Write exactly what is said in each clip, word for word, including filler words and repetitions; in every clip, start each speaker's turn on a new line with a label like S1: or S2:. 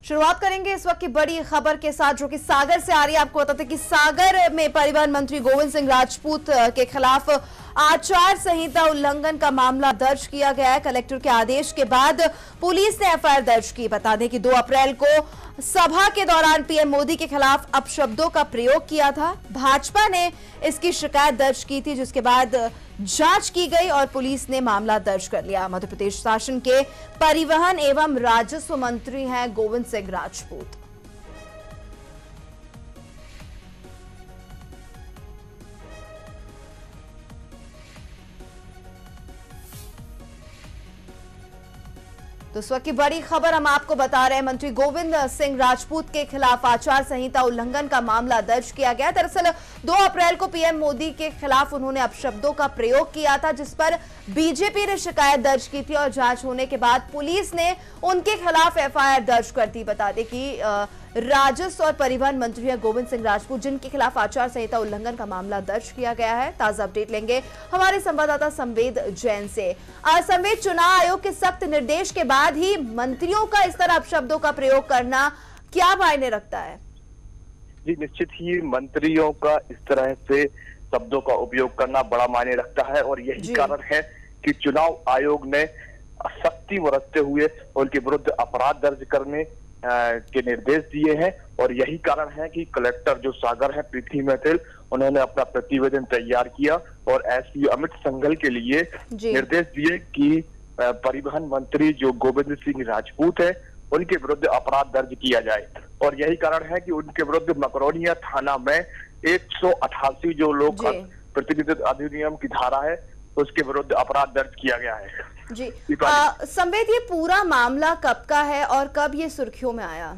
S1: शुरुआत करेंगे इस वक्त की बड़ी खबर के साथ जो कि सागर से आ रही है। आपको बताते हैं कि सागर में परिवहन मंत्री गोविंद सिंह राजपूत के खिलाफ आचार संहिता उल्लंघन का मामला दर्ज किया गया है। कलेक्टर के आदेश के बाद पुलिस ने एफआईआर दर्ज की। बता दें कि दो अप्रैल को सभा के दौरान पीएम मोदी के खिलाफ अपशब्दों का प्रयोग किया था। भाजपा ने इसकी शिकायत दर्ज की थी, जिसके बाद जांच की गई और पुलिस ने मामला दर्ज कर लिया। मध्य प्रदेश शासन के परिवहन एवं राजस्व मंत्री हैं गोविंद सिंह राजपूत। तो इस वक्त की बड़ी खबर हम आपको बता रहे हैं, मंत्री गोविंद सिंह राजपूत के खिलाफ आचार संहिता उल्लंघन का मामला दर्ज किया गया। दरअसल दो अप्रैल को पीएम मोदी के खिलाफ उन्होंने अपशब्दों का प्रयोग किया था, जिस पर बीजेपी ने शिकायत दर्ज की थी और जांच होने के बाद पुलिस ने उनके खिलाफ एफआईआर दर्ज कर दी। बता दें कि राजस्व और परिवहन मंत्री है गोविंद सिंह राजपूत, जिनके खिलाफ आचार संहिता उल्लंघन का मामला दर्ज किया गया है। ताजा अपडेट लेंगे हमारे संवाददाता संवेद जैन से। संवेद, चुनाव आयोग के सख्त निर्देश के बाद ही मंत्रियों का इस तरह अपशब्दों का प्रयोग करना क्या मायने रखता है?
S2: जी, निश्चित ही मंत्रियों का इस तरह से शब्दों का उपयोग करना बड़ा मायने रखता है और यही कारण है कि चुनाव आयोग ने सख्ती बरतते हुए उनके विरुद्ध अपराध दर्ज करने के निर्देश दिए हैं। और यही कारण है कि कलेक्टर जो सागर है प्रीति मैथिल, उन्होंने अपना प्रतिवेदन तैयार किया और एसपी अमित संघल के लिए निर्देश दिए कि परिवहन मंत्री जो गोविंद सिंह राजपूत है उनके विरुद्ध अपराध दर्ज किया जाए। और यही कारण है कि उनके विरुद्ध मकरोनिया थाना में एक सौ अठासी जो लोक प्रतिनिधित्व अधिनियम की धारा है उसके विरुद्ध अपराध दर्ज किया गया है।
S1: जी, संवेद, ये पूरा मामला कब का है और कब ये सुर्खियों में आया?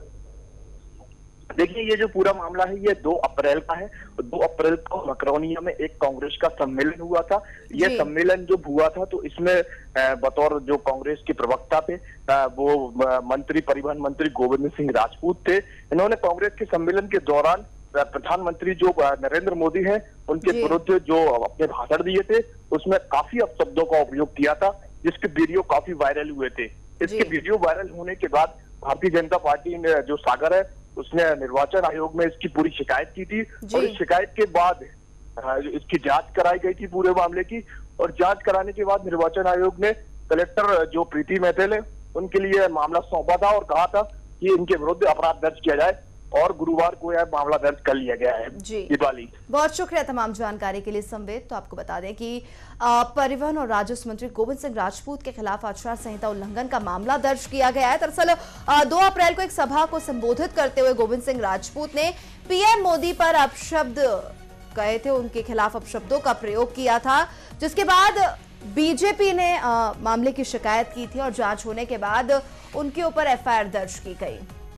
S2: देखिए, ये जो पूरा मामला है ये दो अप्रैल का है। दो अप्रैल को मकरोनिया में एक कांग्रेस का सम्मेलन हुआ था। ये सम्मेलन जो हुआ था तो इसमें बतौर जो कांग्रेस के प्रवक्ता थे वो मंत्री परिवहन मंत्री गोविंद सिंह राजपूत थे। इन्होंने कांग्रेस के सम्मेलन के दौरान प्रधानमंत्री जो नरेंद्र मोदी हैं उनके विरुद्ध जो अपने भाषण दिए थे उसमें काफी अपशब्दों का उपयोग किया था, जिसके वीडियो काफी वायरल हुए थे। इसके वीडियो वायरल होने के बाद भारतीय जनता पार्टी ने जो सागर है उसने निर्वाचन आयोग में इसकी पूरी शिकायत की थी और इस शिकायत के बाद इसकी जांच कराई गई थी पूरे मामले की। और जांच कराने के बाद निर्वाचन आयोग ने कलेक्टर जो प्रीति मैथिल है उनके लिए मामला सौंपा था और कहा था कि इनके विरुद्ध अपराध दर्ज किया जाए और गुरुवार को यह मामला दर्ज कर लिया गया है।
S1: जी, बहुत शुक्रिया तमाम जानकारी के लिए संवेद। तो आपको बता दें कि परिवहन और राजस्व मंत्री गोविंद सिंह राजपूत के खिलाफ आचार संहिता उल्लंघन का मामला दर्ज किया गया है। दरअसल दो अप्रैल को एक सभा को संबोधित करते हुए गोविंद सिंह राजपूत ने पीएम मोदी पर अपशब्द कहे थे, उनके खिलाफ अपशब्दों का प्रयोग किया था, जिसके बाद बीजेपी ने आ, मामले की शिकायत की थी और जांच होने के बाद उनके ऊपर एफआईआर दर्ज की गई।